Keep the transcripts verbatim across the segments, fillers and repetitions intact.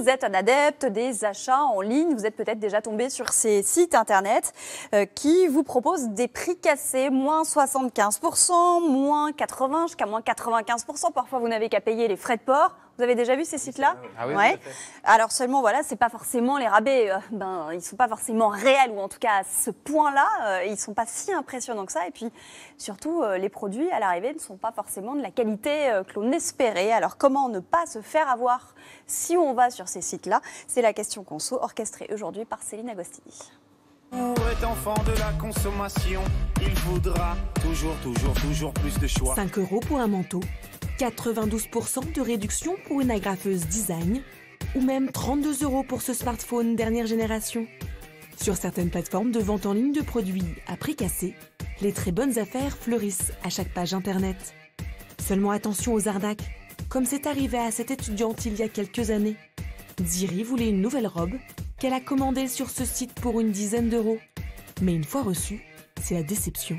vous êtes un adepte des achats en ligne, vous êtes peut-être déjà tombé sur ces sites internet euh, qui vous proposent des prix cassés, moins soixante-quinze pour cent, moins quatre-vingts pour cent, jusqu'à moins quatre-vingt-quinze pour cent. Parfois, vous n'avez qu'à payer les frais de port. Vous avez déjà vu ces sites-là? Ah oui, ouais. Alors seulement, voilà, c'est pas forcément les rabais, euh, ben, ils sont pas forcément réels, ou en tout cas à ce point-là, euh, ils sont pas si impressionnants que ça. Et puis surtout, euh, les produits à l'arrivée ne sont pas forcément de la qualité euh, que l'on espérait. Alors comment ne pas se faire avoir si on va sur ces sites-là? C'est la question conso, orchestrée aujourd'hui par Céline Agostini. Pour être enfant de la consommation, il faudra toujours, toujours, toujours plus de choix. cinq euros pour un manteau, quatre-vingt-douze pour cent de réduction pour une agrafeuse design, ou même trente-deux euros pour ce smartphone dernière génération. Sur certaines plateformes de vente en ligne de produits à prix cassé, les très bonnes affaires fleurissent à chaque page internet. Seulement attention aux arnaques, comme c'est arrivé à cette étudiante il y a quelques années. Ziri voulait une nouvelle robe qu'elle a commandée sur ce site pour une dizaine d'euros. Mais une fois reçue, c'est la déception.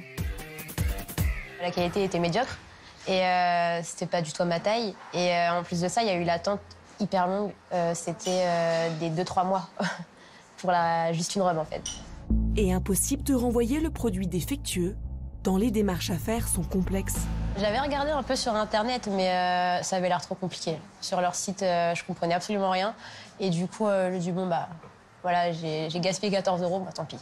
La qualité était médiocre et euh, c'était pas du tout à ma taille. Et euh, en plus de ça, il y a eu l'attente hyper longue. Euh, c'était euh, des deux trois mois pour la, juste une robe en fait. Et impossible de renvoyer le produit défectueux, tant les démarches à faire sont complexes. J'avais regardé un peu sur internet, mais euh, ça avait l'air trop compliqué. Sur leur site, euh, je comprenais absolument rien. Et du coup, euh, je dis bon bah voilà, j'ai gaspillé quatorze euros, bah tant pis.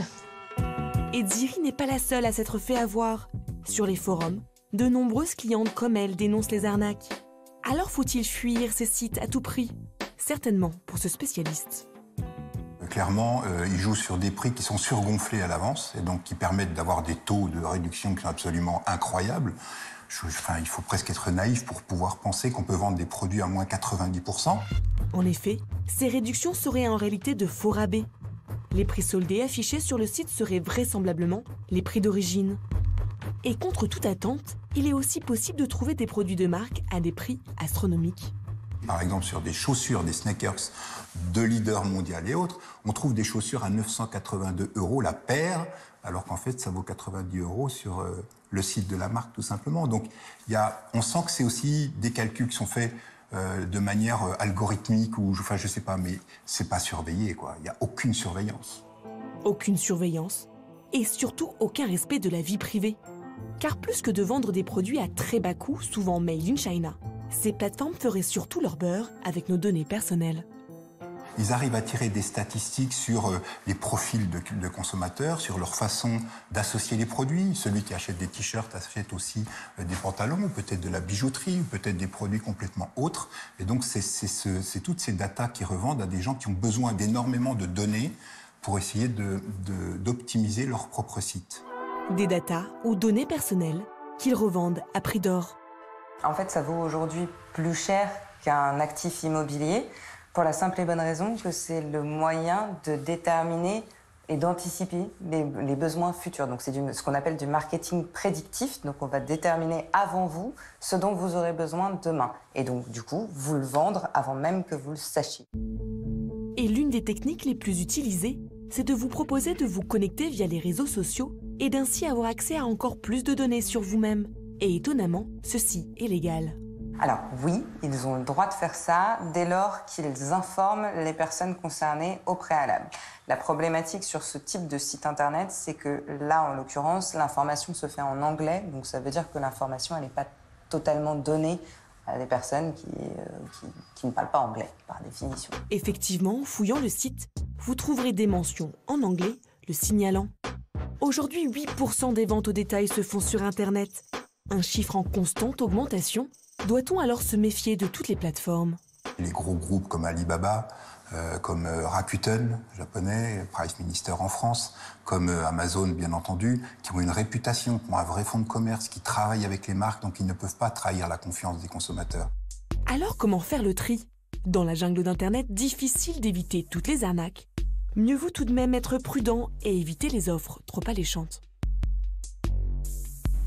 Et Ziri n'est pas la seule à s'être fait avoir. Sur les forums, de nombreuses clientes comme elle dénoncent les arnaques. Alors faut-il fuir ces sites à tout prix? Certainement pour ce spécialiste. Clairement, euh, ils jouent sur des prix qui sont surgonflés à l'avance et donc qui permettent d'avoir des taux de réduction qui sont absolument incroyables. Je, enfin, il faut presque être naïf pour pouvoir penser qu'on peut vendre des produits à moins quatre-vingt-dix pour cent. En effet, ces réductions seraient en réalité de faux rabais. Les prix soldés affichés sur le site seraient vraisemblablement les prix d'origine. Et contre toute attente, il est aussi possible de trouver des produits de marque à des prix astronomiques. Par exemple, sur des chaussures, des sneakers de leaders mondiaux et autres, on trouve des chaussures à neuf cent quatre-vingt-deux euros la paire, alors qu'en fait, ça vaut quatre-vingt-dix euros sur euh, le site de la marque, tout simplement. Donc, y a, on sent que c'est aussi des calculs qui sont faits euh, de manière euh, algorithmique, ou enfin, je sais pas, mais c'est pas surveillé, quoi. Il n'y a aucune surveillance. Aucune surveillance, et surtout aucun respect de la vie privée. Car plus que de vendre des produits à très bas coût, souvent made in China, ces plateformes feraient surtout leur beurre avec nos données personnelles. Ils arrivent à tirer des statistiques sur euh, les profils de, de consommateurs, sur leur façon d'associer les produits. Celui qui achète des t-shirts achète aussi euh, des pantalons, peut-être de la bijouterie, peut-être des produits complètement autres. Et donc, c'est ce, toutes ces datas qu'ils revendent à des gens qui ont besoin d'énormément de données pour essayer d'optimiser de, de, leur propre site. Des datas ou données personnelles qu'ils revendent à prix d'or. En fait, ça vaut aujourd'hui plus cher qu'un actif immobilier, pour la simple et bonne raison que c'est le moyen de déterminer et d'anticiper les, les besoins futurs. Donc c'est ce qu'on appelle du marketing prédictif. Donc on va déterminer avant vous ce dont vous aurez besoin demain. Et donc du coup, vous le vendre avant même que vous le sachiez. Et l'une des techniques les plus utilisées, c'est de vous proposer de vous connecter via les réseaux sociaux et d'ainsi avoir accès à encore plus de données sur vous-même. Et étonnamment, ceci est légal. Alors oui, ils ont le droit de faire ça dès lors qu'ils informent les personnes concernées au préalable. La problématique sur ce type de site internet, c'est que là, en l'occurrence, l'information se fait en anglais, donc ça veut dire que l'information, elle n'est pas totalement donnée à des personnes qui, euh, qui, qui ne parlent pas anglais, par définition. Effectivement, en fouillant le site, vous trouverez des mentions en anglais le signalant. Aujourd'hui, huit pour cent des ventes au détail se font sur Internet. Un chiffre en constante augmentation. Doit-on alors se méfier de toutes les plateformes? Les gros groupes comme Alibaba, euh, comme euh, Rakuten, japonais, Price Minister en France, comme euh, Amazon, bien entendu, qui ont une réputation, qui ont un vrai fonds de commerce, qui travaillent avec les marques, donc ils ne peuvent pas trahir la confiance des consommateurs. Alors comment faire le tri? Dans la jungle d'Internet, difficile d'éviter toutes les arnaques. Mieux vaut tout de même être prudent et éviter les offres trop alléchantes.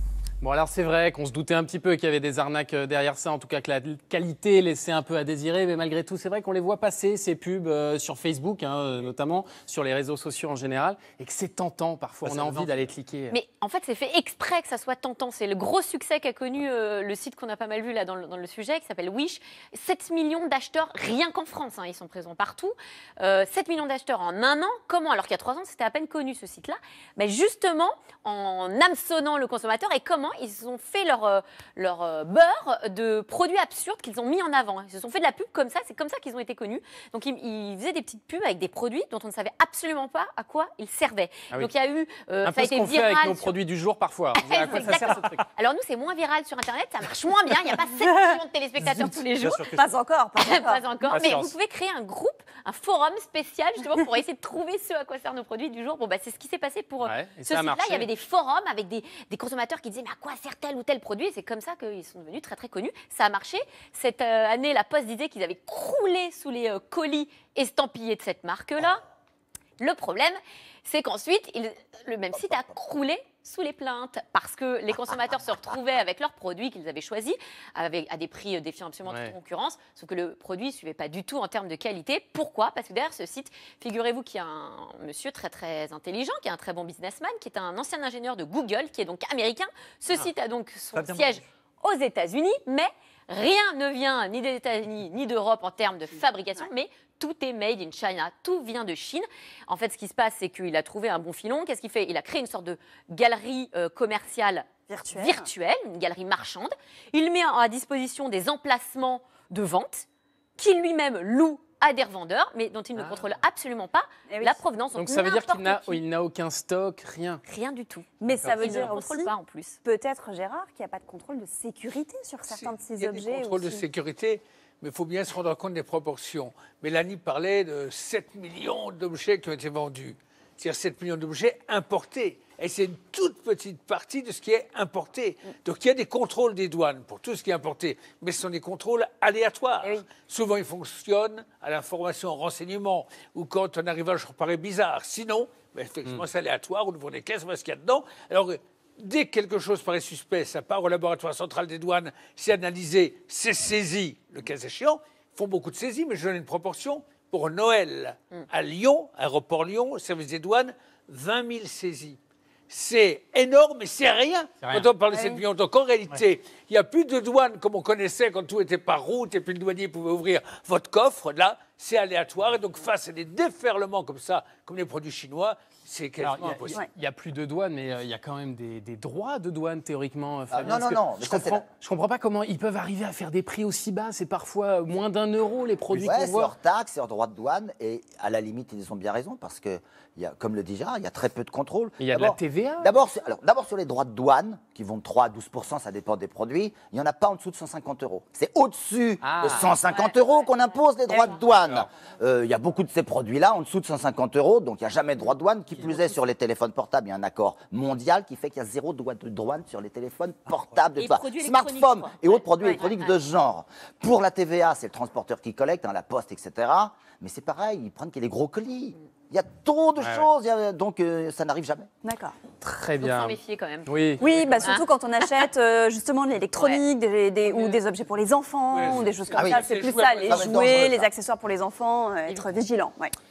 Bon, alors c'est vrai qu'on se doutait un petit peu qu'il y avait des arnaques derrière ça, en tout cas que la qualité laissait un peu à désirer, mais malgré tout, c'est vrai qu'on les voit passer, ces pubs euh, sur Facebook, hein, notamment, sur les réseaux sociaux en général, et que c'est tentant parfois, bah, on a envie d'aller cliquer. Mais en fait, c'est fait exprès que ça soit tentant. C'est le gros succès qu'a connu euh, le site qu'on a pas mal vu là dans le, dans le sujet, qui s'appelle Wish. sept millions d'acheteurs, rien qu'en France, hein, ils sont présents partout. Euh, sept millions d'acheteurs en un an. Comment? Alors qu'il y a trois ans, c'était à peine connu ce site-là. Mais justement, en hameçonnant le consommateur, et comment ils ont fait leur, euh, leur euh, beurre de produits absurdes qu'ils ont mis en avant. Ils se sont fait de la pub comme ça, c'est comme ça qu'ils ont été connus. Donc ils, ils faisaient des petites pubs avec des produits dont on ne savait absolument pas à quoi ils servaient. Ah oui. Donc il y a eu, euh, un ça peu a ce été qu'on fait viral avec nos sur... produits du jour parfois. À quoi ça sert ce truc? Alors nous, c'est moins viral sur Internet, ça marche moins bien. Il n'y a pas sept millions de téléspectateurs tous les jours. Pas encore, pas encore. Pas encore. Mais vous pouvez créer un groupe, un forum spécial justement pour essayer de trouver ce à quoi servent nos produits du jour. Bon, bah, c'est ce qui s'est passé pour ouais, ce site-là. Il y avait des forums avec des, des consommateurs qui disaient mais à quoi sert tel ou tel produit? Et c'est comme ça qu'ils sont devenus très très connus. Ça a marché. Cette euh, année, la Poste disait qu'ils avaient croulé sous les euh, colis estampillés de cette marque-là. Le problème, c'est qu'ensuite, il, le même site a croulé sous les plaintes parce que les consommateurs se retrouvaient avec leurs produits qu'ils avaient choisis avec, à des prix défiant absolument toute ouais. concurrence, sauf que le produit ne suivait pas du tout en termes de qualité. Pourquoi? Parce que derrière ce site, figurez-vous qu'il y a un monsieur très très intelligent, qui est un très bon businessman, qui est un ancien ingénieur de Google, qui est donc américain. Ce ah. site a donc son siège aux États-Unis, mais rien ne vient ni des États-Unis ni d'Europe en termes de fabrication, mais tout est made in China, tout vient de Chine. En fait, ce qui se passe, c'est qu'il a trouvé un bon filon. Qu'est-ce qu'il fait? Il a créé une sorte de galerie euh, commerciale virtuelle. virtuelle, une galerie marchande. Il met à disposition des emplacements de vente qu'il lui-même loue à des revendeurs, mais dont il ne ah. contrôle absolument pas oui. la provenance. Donc, Donc ça veut dire qu'il n'a, il n'a aucun stock, rien. Rien du tout. Mais ça veut il dire ne contrôle aussi, pas en plus. Peut-être Gérard, qu'il n'y a pas de contrôle de sécurité sur certains si, de ces il y a objets. Des contrôles aussi. de sécurité, mais il faut bien se rendre compte des proportions. Mélanie parlait de sept millions d'objets qui ont été vendus. C'est-à-dire sept millions d'objets importés. Et c'est une toute petite partie de ce qui est importé. Donc il y a des contrôles des douanes pour tout ce qui est importé, mais ce sont des contrôles aléatoires. Oui. Souvent, ils fonctionnent à l'information, au renseignement, ou quand on arrive à un jour paraît bizarre. Sinon, ben, effectivement, mm. c'est aléatoire, on ouvre des caisses, on voit ce qu'il y a dedans. Alors, dès que quelque chose paraît suspect, ça part au laboratoire central des douanes, c'est analysé, c'est saisi, le cas échéant. Ils font beaucoup de saisies, mais je donne une proportion. Pour Noël, mm. à Lyon, aéroport Lyon, service des douanes, vingt mille saisies. C'est énorme, mais c'est rien, rien quand on parle de sept millions. Donc en réalité, il ouais. n'y a plus de douane comme on connaissait quand tout était par route et puis le douanier pouvait ouvrir votre coffre. Là, c'est aléatoire. Et donc face à des déferlements comme ça, comme les produits chinois, c'est quasiment impossible. Il n'y a, a plus de douane, mais il euh, y a quand même des, des droits de douane théoriquement. Ah, non, non, non. Je ne comprends, comprends pas comment ils peuvent arriver à faire des prix aussi bas. C'est parfois moins d'un euro les produits ouais, qu'on voit. C'est hors taxe, c'est hors droit de douane. Et à la limite, ils ont bien raison parce que, y a, comme le dit Gérard, il y a très peu de contrôle. Il y a de la T V A. D'abord, alors, d'abord sur les droits de douane, qui vont de trois à douze pour cent, ça dépend des produits, il n'y en a pas en dessous de cent cinquante euros. C'est au-dessus ah, de cent cinquante ouais, euros ouais, qu'on impose les droits de douane. Il euh, y a beaucoup de ces produits-là en dessous de cent cinquante euros, donc il n'y a jamais de droit de douane. Qui plus est, sur les téléphones portables, il y a un accord mondial qui fait qu'il y a zéro droit de douane sur les téléphones portables, et de smartphones et autres produits ouais, électroniques ouais, ouais. de ce genre. Pour la T V A, c'est le transporteur qui collecte, hein, la poste, et cetera. Mais c'est pareil, ils prennent qu'il y a des gros colis. Il y a trop de ouais, choses, ouais. A, donc euh, ça n'arrive jamais. D'accord. Très bien. Il faut s'en méfier quand même. Oui, oui bah, surtout hein quand on achète euh, justement de l'électronique ouais. des, des, ou des objets pour les enfants, ouais, ou des choses comme ah, ça. Oui. C'est plus ça, les jouets, les accessoires pour les enfants, euh, être vigilant. Ouais.